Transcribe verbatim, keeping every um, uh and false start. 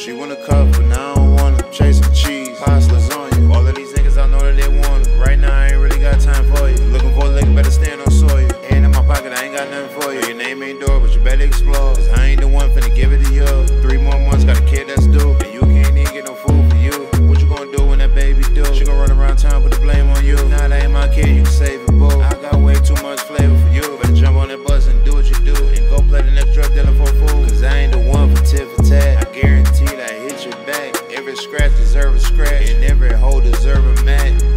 She wanna cuff, but now I don't wanna. Chasing cheese, pasta, lasagna. All of these niggas, I know that they want it. Right now, I ain't really got time for you. Looking for a lick, better stand on soil. Hand in my pocket, I ain't got nothing for you. Your name ain't Dora, but you better explore. Cause I ain't the one finna give it to you. Three more months, got a kid that's due. And you can't even get no food for you. What you gonna do when that baby do? She gon' run around town, put the blame on you. Nah, that ain't my kid, you can save it, boo. I got way too much flavor for you. Better jump on that bus and do what you do. And go play the next drug dealer for a fool. Cause I ain't the one for tit for tat. I guarantee that I hit your back. Every scratch deserve a scratch, and every hole deserve a mat.